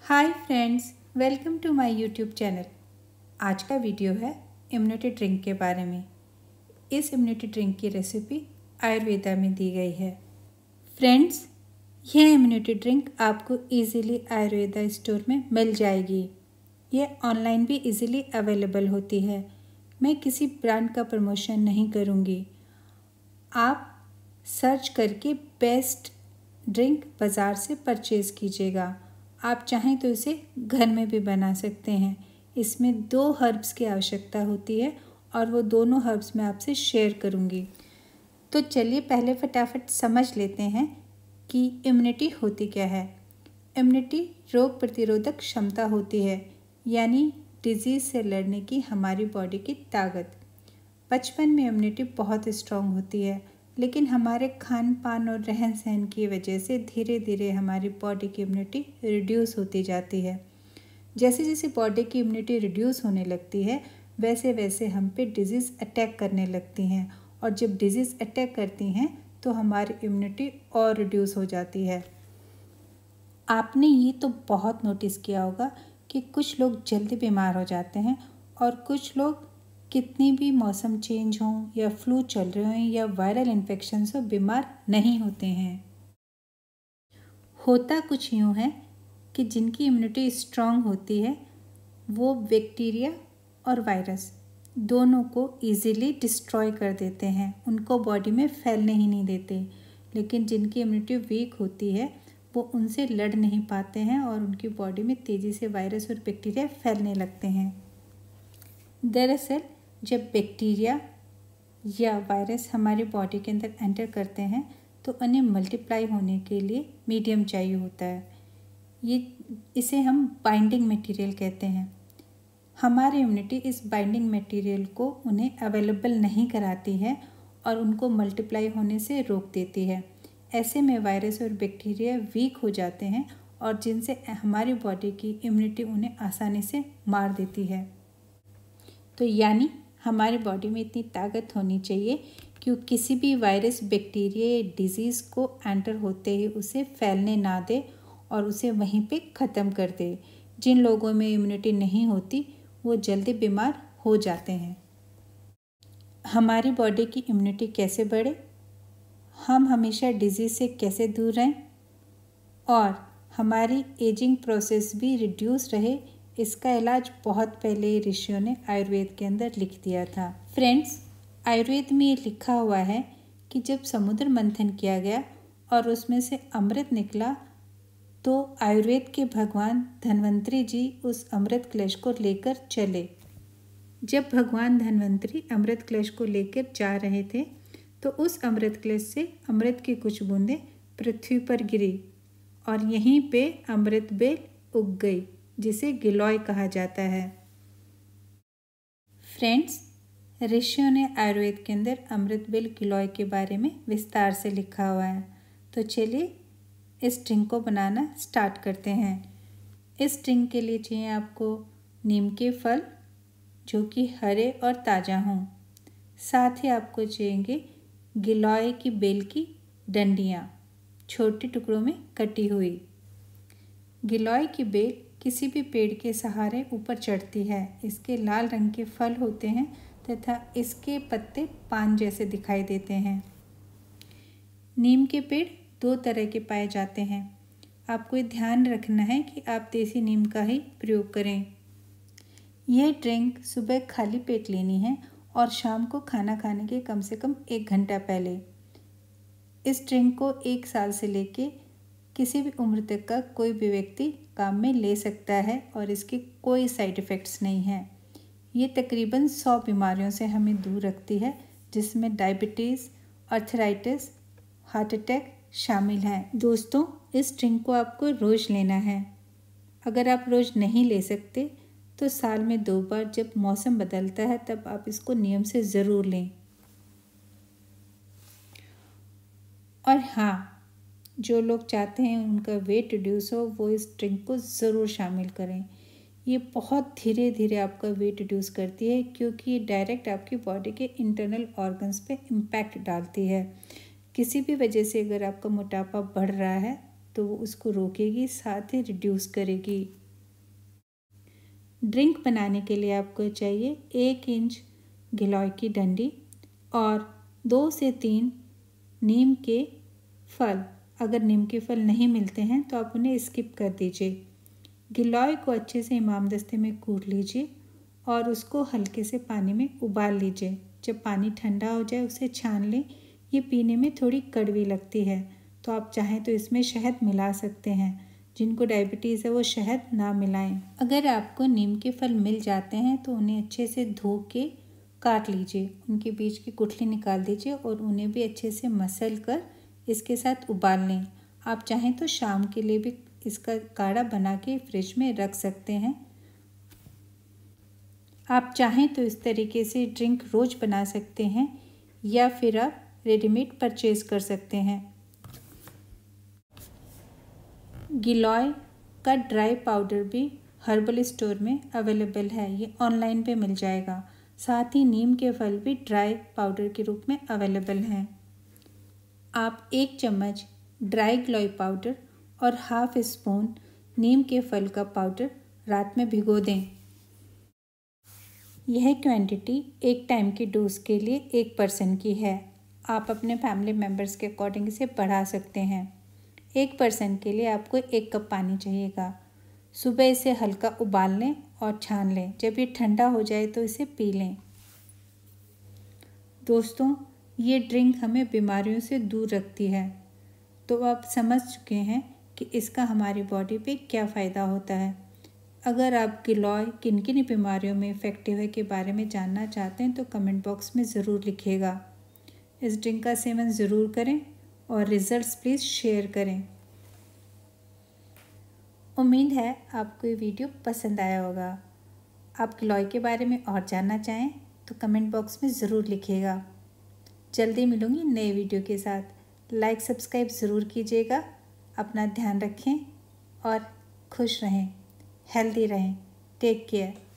Hi friends, welcome to my YouTube channel. आज का video है इम्यूनिटी ड्रिंक के बारे में। इस इम्यूनिटी ड्रिंक की रेसिपी आयुर्वेदा में दी गई है। फ्रेंड्स, यह इम्यूनिटी ड्रिंक आपको इजीली आयुर्वेदा स्टोर में मिल जाएगी। यह ऑनलाइन भी इजीली अवेलेबल होती है। मैं किसी ब्रांड का प्रमोशन नहीं करूँगी। आप सर्च करके बेस्ट ड्रिंक बाज़ार से परचेज़ कीजिएगा। आप चाहें तो इसे घर में भी बना सकते हैं। इसमें 2 हर्ब्स की आवश्यकता होती है और वो दोनों हर्ब्स मैं आपसे शेयर करूँगी। तो चलिए पहले फटाफट समझ लेते हैं कि इम्यूनिटी होती क्या है। इम्यूनिटी रोग प्रतिरोधक क्षमता होती है, यानी डिजीज़ से लड़ने की हमारी बॉडी की ताकत। बचपन में इम्यूनिटी बहुत स्ट्रॉन्ग होती है, लेकिन हमारे खान पान और रहन सहन की वजह से धीरे धीरे हमारी बॉडी की इम्यूनिटी रिड्यूस होती जाती है। जैसे जैसे बॉडी की इम्यूनिटी रिड्यूस होने लगती है, वैसे वैसे हम पे डिजीज़ अटैक करने लगती हैं, और जब डिजीज़ अटैक करती हैं तो हमारी इम्यूनिटी और रिड्यूस हो जाती है। आपने ये तो बहुत नोटिस किया होगा कि कुछ लोग जल्दी बीमार हो जाते हैं और कुछ लोग कितनी भी मौसम चेंज हो या फ्लू चल रहे हों या वायरल इन्फेक्शन हो, बीमार नहीं होते हैं। होता कुछ यूँ है कि जिनकी इम्यूनिटी स्ट्रॉन्ग होती है वो बैक्टीरिया और वायरस दोनों को इजीली डिस्ट्रॉय कर देते हैं, उनको बॉडी में फैलने ही नहीं देते। लेकिन जिनकी इम्यूनिटी वीक होती है वो उनसे लड़ नहीं पाते हैं और उनकी बॉडी में तेज़ी से वायरस और बैक्टीरिया फैलने लगते हैं। दरअसल जब बैक्टीरिया या वायरस हमारी बॉडी के अंदर एंटर करते हैं तो उन्हें मल्टीप्लाई होने के लिए मीडियम चाहिए होता है। इसे हम बाइंडिंग मटेरियल कहते हैं। हमारी इम्यूनिटी इस बाइंडिंग मटेरियल को उन्हें अवेलेबल नहीं कराती है और उनको मल्टीप्लाई होने से रोक देती है। ऐसे में वायरस और बैक्टीरिया वीक हो जाते हैं और जिनसे हमारी बॉडी की इम्यूनिटी उन्हें आसानी से मार देती है। तो यानी हमारी बॉडी में इतनी ताकत होनी चाहिए कि किसी भी वायरस, बैक्टीरिया या डिजीज़ को एंटर होते ही उसे फैलने ना दे और उसे वहीं पे ख़त्म कर दे। जिन लोगों में इम्यूनिटी नहीं होती वो जल्दी बीमार हो जाते हैं। हमारी बॉडी की इम्यूनिटी कैसे बढ़े, हम हमेशा डिजीज़ से कैसे दूर रहें और हमारी एजिंग प्रोसेस भी रिड्यूस रहे, इसका इलाज बहुत पहले ऋषियों ने आयुर्वेद के अंदर लिख दिया था। फ्रेंड्स, आयुर्वेद में ये लिखा हुआ है कि जब समुद्र मंथन किया गया और उसमें से अमृत निकला तो आयुर्वेद के भगवान धन्वंतरी जी उस अमृत कलश को लेकर चले। जब भगवान धन्वंतरी अमृत कलश को लेकर जा रहे थे तो उस अमृत कलश से अमृत की कुछ बूंदें पृथ्वी पर गिरी और यहीं पे अमृत बेल उग गई, जिसे गिलोय कहा जाता है। फ्रेंड्स, ऋषियों ने आयुर्वेद के अंदर अमृत बेल गिलोय के बारे में विस्तार से लिखा हुआ है। तो चलिए इस ड्रिंक को बनाना स्टार्ट करते हैं। इस ड्रिंक के लिए चाहिए आपको नीम के फल जो कि हरे और ताज़ा हों। साथ ही आपको चाहिए गिलोय की बेल की डंडियाँ छोटे टुकड़ों में कटी हुई। गिलोय की बेल किसी भी पेड़ के सहारे ऊपर चढ़ती है। इसके लाल रंग के फल होते हैं तथा इसके पत्ते पान जैसे दिखाई देते हैं। नीम के पेड़ 2 तरह के पाए जाते हैं। आपको ये ध्यान रखना है कि आप देसी नीम का ही प्रयोग करें। यह ड्रिंक सुबह खाली पेट लेनी है और शाम को खाना खाने के कम से कम 1 घंटा पहले। इस ड्रिंक को 1 साल से लेके किसी भी उम्र तक का कोई भी व्यक्ति काम में ले सकता है और इसके कोई साइड इफ़ेक्ट्स नहीं हैं। ये तकरीबन 100 बीमारियों से हमें दूर रखती है, जिसमें डायबिटीज़, आर्थराइटिस, हार्ट अटैक शामिल हैं। दोस्तों, इस ड्रिंक को आपको रोज़ लेना है। अगर आप रोज़ नहीं ले सकते तो साल में 2 बार जब मौसम बदलता है तब आप इसको नियम से ज़रूर लें। और हाँ, जो लोग चाहते हैं उनका वेट रिड्यूस हो वो इस ड्रिंक को ज़रूर शामिल करें। ये बहुत धीरे धीरे आपका वेट रिड्यूस करती है क्योंकि ये डायरेक्ट आपकी बॉडी के इंटरनल ऑर्गन्स पे इम्पैक्ट डालती है। किसी भी वजह से अगर आपका मोटापा बढ़ रहा है तो वो उसको रोकेगी, साथ ही रिड्यूस करेगी। ड्रिंक बनाने के लिए आपको चाहिए 1 इंच गिलोय की डंडी और 2 से 3 नीम के फल। अगर नीम के फल नहीं मिलते हैं तो आप उन्हें स्किप कर दीजिए। गिलोय को अच्छे से इमामदस्ते में कूट लीजिए और उसको हल्के से पानी में उबाल लीजिए। जब पानी ठंडा हो जाए उसे छान लें। ये पीने में थोड़ी कड़वी लगती है, तो आप चाहें तो इसमें शहद मिला सकते हैं। जिनको डायबिटीज़ है वो शहद ना मिलाएं। अगर आपको नीम के फल मिल जाते हैं तो उन्हें अच्छे से धो के काट लीजिए, उनके बीच की गुठली निकाल दीजिए और उन्हें भी अच्छे से मसल कर इसके साथ उबाल लें। आप चाहें तो शाम के लिए भी इसका काढ़ा बना के फ्रिज में रख सकते हैं। आप चाहें तो इस तरीके से ड्रिंक रोज़ बना सकते हैं या फिर आप रेडीमेड परचेज़ कर सकते हैं। गिलोय का ड्राई पाउडर भी हर्बल स्टोर में अवेलेबल है, ये ऑनलाइन पे मिल जाएगा। साथ ही नीम के फल भी ड्राई पाउडर के रूप में अवेलेबल हैं। आप 1 चम्मच ड्राई गिलोय पाउडर और हाफ स्पून नीम के फल का पाउडर रात में भिगो दें। यह क्वांटिटी एक टाइम की डोज के लिए 1 पर्सन की है। आप अपने फैमिली मेम्बर्स के अकॉर्डिंग इसे बढ़ा सकते हैं। 1 पर्सन के लिए आपको 1 कप पानी चाहिएगा। सुबह इसे हल्का उबाल लें और छान लें। जब ये ठंडा हो जाए तो इसे पी लें। दोस्तों, ये ड्रिंक हमें बीमारियों से दूर रखती है, तो आप समझ चुके हैं कि इसका हमारी बॉडी पे क्या फ़ायदा होता है। अगर आप गिलोय किन किन बीमारियों में इफ़ेक्टिव है के बारे में जानना चाहते हैं तो कमेंट बॉक्स में ज़रूर लिखिएगा। इस ड्रिंक का सेवन ज़रूर करें और रिज़ल्ट्स प्लीज़ शेयर करें। उम्मीद है आपको ये वीडियो पसंद आया होगा। आप गिलोय के बारे में और जानना चाहें तो कमेंट बॉक्स में ज़रूर लिखिएगा। जल्दी मिलूँगी नए वीडियो के साथ। लाइक सब्सक्राइब ज़रूर कीजिएगा। अपना ध्यान रखें और खुश रहें, हेल्दी रहें। Take care.